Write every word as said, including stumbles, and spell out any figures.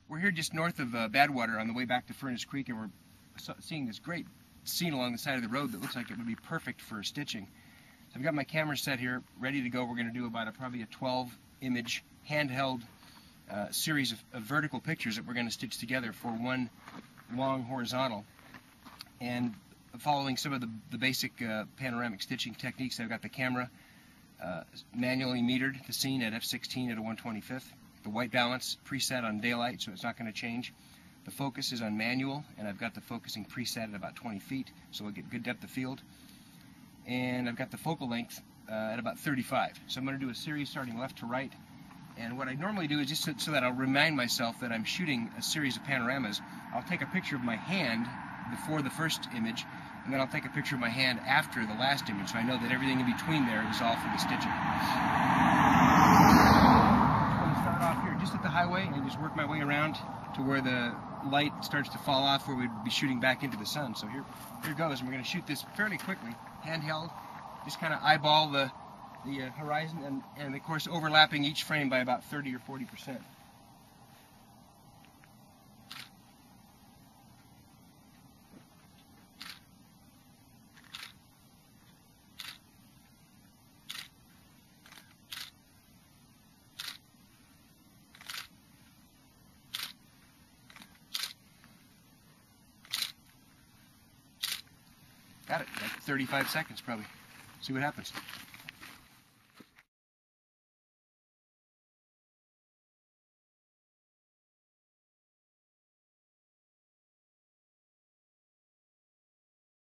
We're here just north of uh, Badwater on the way back to Furnace Creek, and we're seeing this great scene along the side of the road that looks like it would be perfect for stitching. So I've got my camera set here, ready to go. We're going to do about a, probably a twelve image handheld uh, series of, of vertical pictures that we're going to stitch together for one long horizontal. And following some of the, the basic uh, panoramic stitching techniques, I've got the camera uh, manually metered the scene at f sixteen at a one twenty-fifth. The white balance preset on daylight, so it's not going to change. The focus is on manual, and I've got the focusing preset at about twenty feet, so we'll get good depth of field. And I've got the focal length uh, at about thirty-five. So I'm going to do a series starting left to right. And what I normally do is just so, so that I'll remind myself that I'm shooting a series of panoramas, I'll take a picture of my hand before the first image, and then I'll take a picture of my hand after the last image, so I know that everything in between there is all for the stitching. Start off here just at the highway and just work my way around to where the light starts to fall off, where we'd be shooting back into the sun. So here, here goes, and we're going to shoot this fairly quickly, handheld, just kind of eyeball the, the uh, horizon, and, and of course overlapping each frame by about thirty or forty percent. Got it, like thirty-five seconds probably. See what happens.